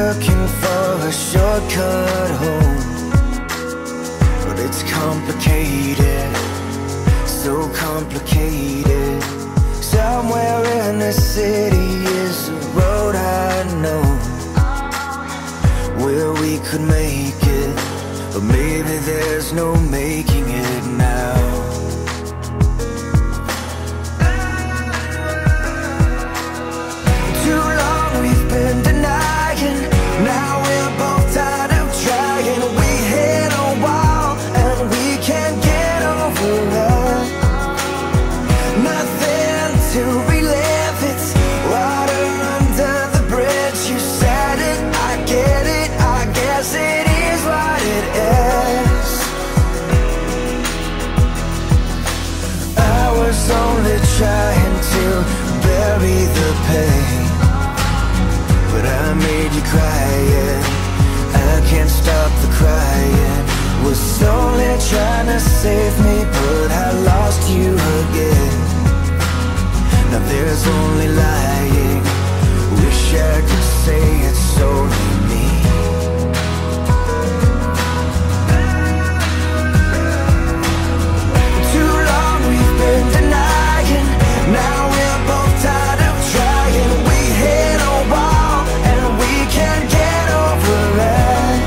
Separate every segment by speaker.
Speaker 1: looking for a shortcut home, but it's complicated, so complicated. Somewhere in the city is a road I know, where we could make it, but maybe there's no making it now. Too long we've been denying, now we're both tired of trying. We hit a wall and we can't get over it. Nothing to relive, it's water under the bridge. You said it, I get it, I guess it is what it is. I was only trying to bury the pain, but I made you crying. I can't stop the crying. Was only trying to save me, but I lost you again. Now there's only lying. Wish I could say it's only me. Too long we've been denying, now we're both tired of trying. We hit a wall and we can't get over it.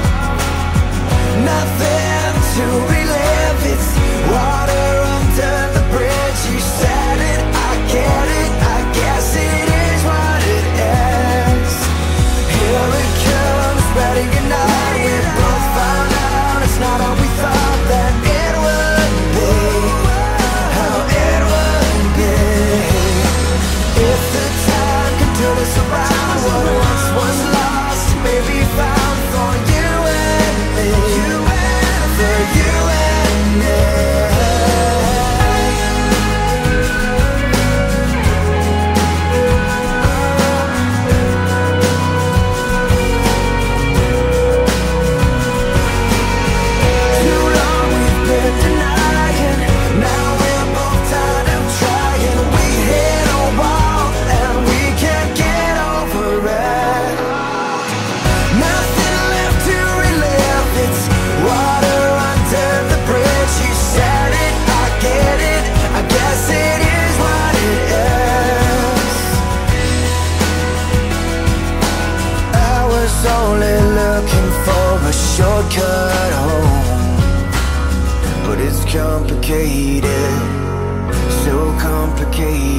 Speaker 1: Nothing to relive, it's water under the bridge. You said it, I get it, I guess it is what it is. Here it comes, ready or not, we both found out it's not how we thought that it would be, how it would be. If the time could turn us around, what once was lost may be found for you and me, for you and me. Too long we've been denying, now we're both tired of trying. We hit a wall and we can't get over it. Nothing left to relive, it's water under the bridge. You said it, I get it, I guess it is what it is. I was only looking for a shortcut home, but it's complicated, so complicated.